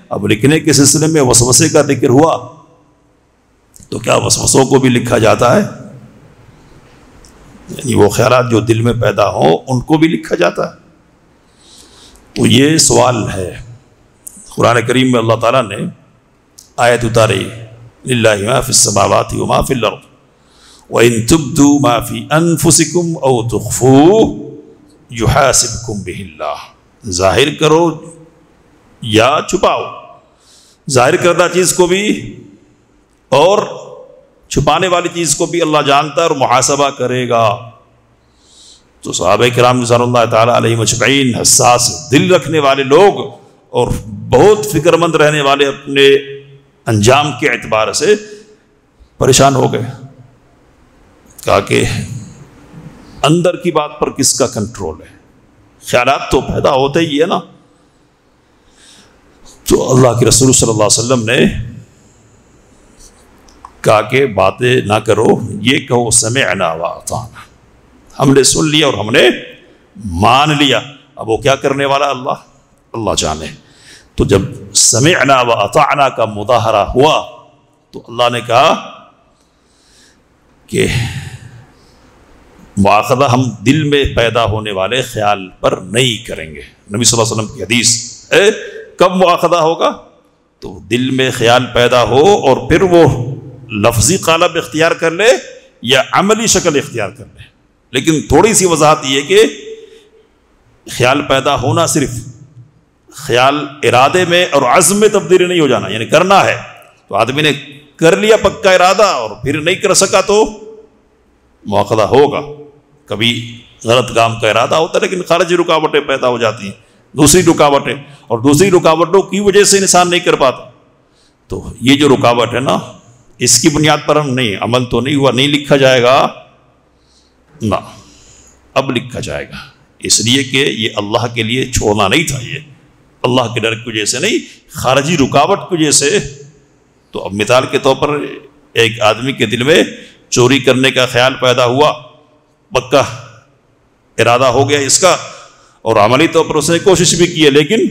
اب لکھنے کے سلسلے میں وسوسے کا ذکر ہوا تو کیا وسوسوں کو بھی لکھا جاتا ہے؟ یعنی وہ خیالات جو دل میں پیدا ہوں ان کو بھی لکھا جاتا ہے؟ تو یہ سوال ہے۔ قرآن کریم میں اللہ تعالیٰ نے آیت اتاری للہ ما فی السماوات وما فی الارض وَإِن تُبْدُوا مَا فِي أَنفُسِكُمْ أَوْ تُخْفُوهُ يُحَاسِبْكُمْ بِهِ اللَّهُ، ظاہر کرو یا چھپاؤ، ظاہر کردہ چیز کو بھی اور چھپانے والی چیز کو بھی اللہ جانتا ہے اور محاسبہ کرے گا۔ تو صحابہ کرام رضوان اللہ تعالیٰ علیہم اجمعین حساس دل رکھنے والے لوگ اور بہت فکر مند رہنے والے اپنے انجام کے اعتبار سے پریشان ہو گئے۔ کہا کہ اندر کی بات پر کس کا کنٹرول ہے؟ خیالات تو پیدا ہوتے ہی ہے نا۔ تو اللہ کے رسول صلی اللہ علیہ وسلم نے کہا کہ باتیں نہ کرو، یہ کہو سمعنا واطعنا، ہم نے سن لیا اور ہم نے مان لیا۔ اب وہ کیا کرنے والا اللہ جانے۔ تو جب سمعنا واطعنا کا مظاہرہ ہوا تو اللہ نے کہا کہ مؤاخذہ ہم دل میں پیدا ہونے والے خیال پر نہیں کریں گے۔ نبی صلی اللہ علیہ وسلم کی حدیث ہے، کب مؤاخذہ ہوگا؟ تو دل میں خیال پیدا ہو اور پھر وہ لفظی قالب اختیار کر لے یا عملی شکل اختیار کر لے۔ لیکن تھوڑی سی وضاحت یہ کہ خیال پیدا ہونا صرف خیال ارادے میں اور عزم میں تبدیلی نہیں ہو جانا، یعنی کرنا ہے تو آدمی نے کر لیا پکا ارادہ اور پھر نہیں کر سکا تو مؤاخذہ ہوگا۔ کبھی غلط کام کا ارادہ ہوتا ہے لیکن خارجی رکاوٹیں پیدا ہو جاتی ہیں، دوسری رکاوٹیں، اور دوسری رکاوٹوں کی وجہ سے انسان نہیں کر پاتا۔ تو یہ جو رکاوٹ ہے نا، اس کی بنیاد پر ہم نہیں، عمل تو نہیں ہوا، نہیں لکھا جائے گا نہ، اب لکھا جائے گا، اس لیے کہ یہ اللہ کے لیے چھوڑنا نہیں تھا، یہ اللہ کے ڈر کی وجہ سے نہیں، خارجی رکاوٹ کی وجہ سے۔ تو اب مثال کے طور پر ایک آدمی کے دل میں چوری کرنے کا خیال پیدا ہوا، پکا ارادہ ہو گیا اس کا، اور عملی طور پر اس نے کوشش بھی کی ہے، لیکن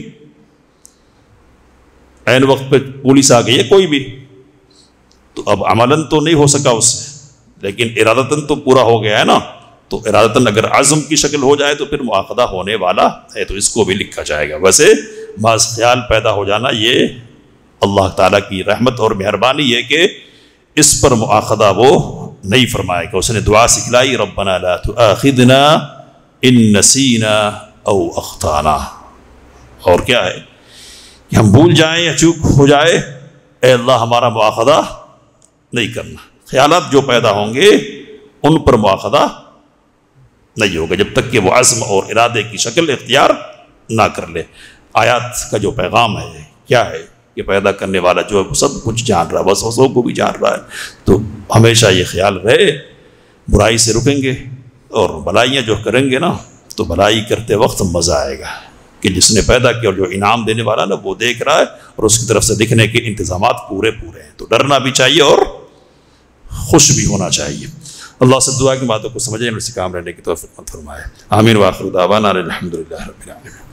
عین وقت پہ پولیس آ گئی ہے کوئی بھی، تو اب عملاً تو نہیں ہو سکا اس سے، لیکن ارادتاً تو پورا ہو گیا ہے نا۔ تو ارادتاً اگر عزم کی شکل ہو جائے تو پھر مؤاخذہ ہونے والا ہے، تو اس کو بھی لکھا جائے گا۔ ویسے بعض خیال پیدا ہو جانا یہ اللہ تعالیٰ کی رحمت اور مہربانی ہے کہ اس پر مؤاخذہ وہ نہیں فرمائے گا۔ اس نے دعا سکھلائی، ربنا لا تؤاخذنا ان نسینا او اخطانا، اور کیا ہے کہ ہم بھول جائیں یا چوک ہو جائے، اے اللہ ہمارا مؤاخذہ نہیں کرنا۔ خیالات جو پیدا ہوں گے ان پر مؤاخذہ نہیں ہوگا جب تک کہ وہ عزم اور ارادے کی شکل اختیار نہ کر لے۔ آیات کا جو پیغام ہے کیا ہے کہ پیدا کرنے والا جو ہے سب کچھ جان رہا ہے، وسوسوں کو بھی جان رہا ہے، تو ہمیشہ یہ خیال رہے برائی سے رکیں گے اور بھلائیاں جو کریں گے نا تو بھلائی کرتے وقت مزہ آئے گا کہ جس نے پیدا کیا اور جو انعام دینے والا نا وہ دیکھ رہا ہے اور اس کی طرف سے دکھنے کے انتظامات پورے ہیں۔ تو ڈرنا بھی چاہیے اور خوش بھی ہونا چاہیے۔ اللہ سے دعا کی باتوں کو سمجھیں اور اس سے کام رہنے کی توفیق عطا فرمائے۔ آمین۔ وآخر دعوانا الحمدللہ رب العالمین۔